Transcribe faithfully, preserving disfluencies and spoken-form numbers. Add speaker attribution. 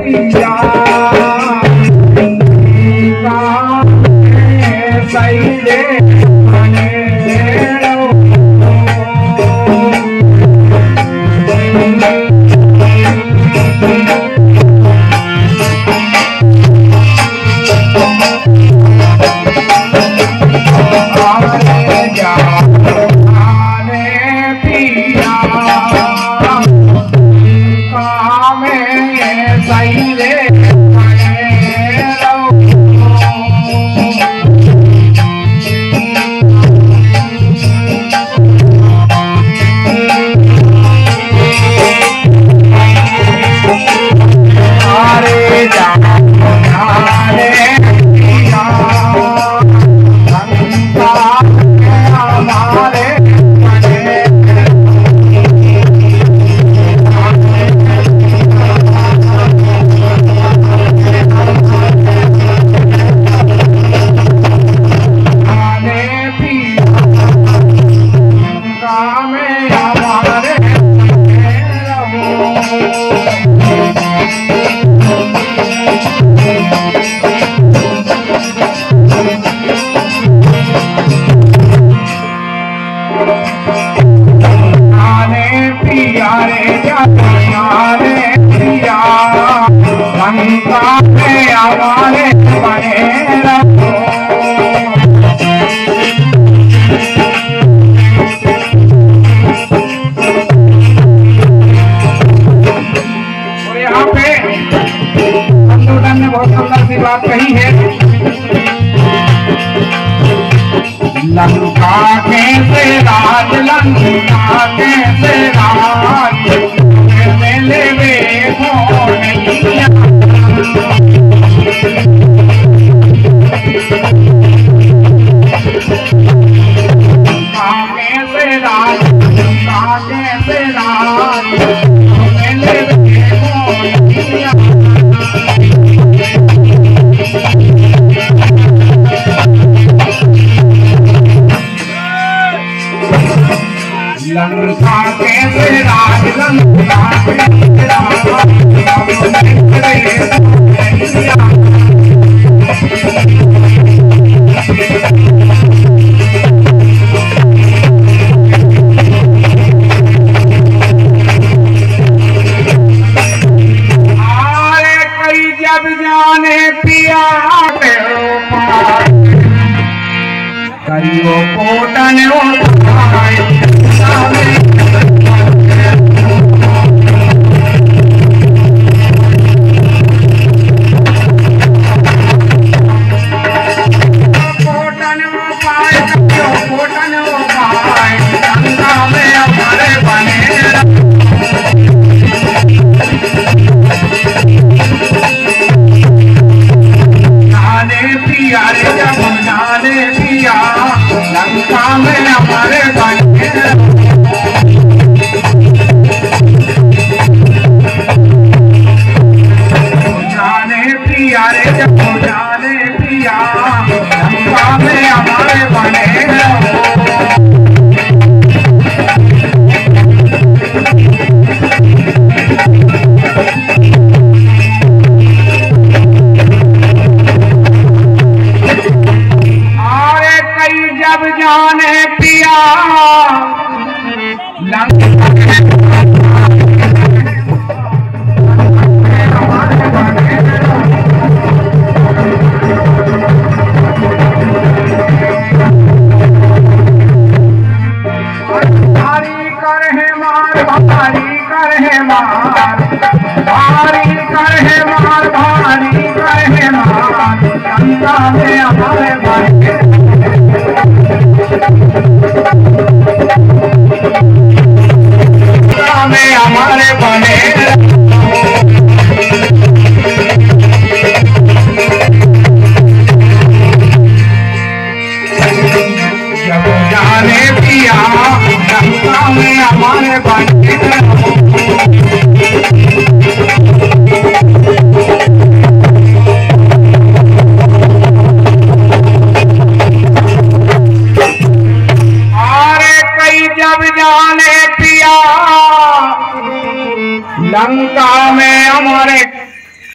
Speaker 1: पिया सही रे लंका कैसे राज लंका कैसे राज मेले में हो नैया लंका कैसे राज लंका कैसे राज मेले में हो नैया लंका कैसे राज लंका कैसे राज आरे कई जब जाने पिया करियो कोटन लंका में हमारे बने जाने पिया रे जब जाने पिया लंका में हमारे बने जब जाने पिया भारी कर है मार भारी कर है मार भारी कर है मार भारी कर है मार लंका में हमारे भाई में हमारे बने जब जाने पिया लंका में हमारे बने लंका में हमारे